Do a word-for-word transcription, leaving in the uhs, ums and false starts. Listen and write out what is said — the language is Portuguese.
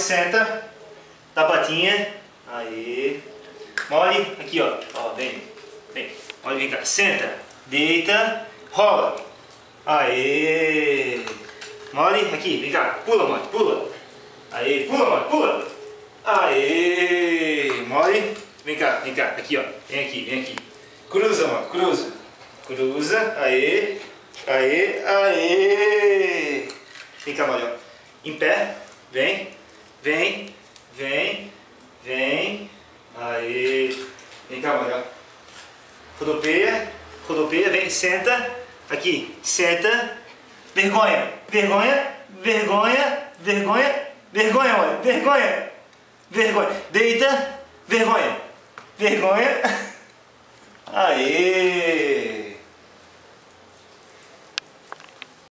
senta. Dá patinha. Aí. Mole. Aqui, ó. Ó, vem. Vem. Mole, vem cá. Senta. Deita. Rola. Aê. Mole. Aqui, vem cá. Pula, Mole. Pula. Aê. Pula, Mole. Pula. Aê. Mole. Vem cá, vem cá. Aqui, ó. Vem aqui, vem aqui. Cruza, Mole. Cruza. Cruza. Aê. Aê. Aê. Vem cá, Mole. Em pé. Vem. Vem. Vem. Vem. Aê. Vem cá, Mole. Rodopeia. Rodopeia. Vem. Senta. Aqui. Senta. Vergonha. Vergonha. Vergonha. Vergonha. Vergonha, Mole. Vergonha. Vergonha. Deita. Vergonha. Vergonha. Aê.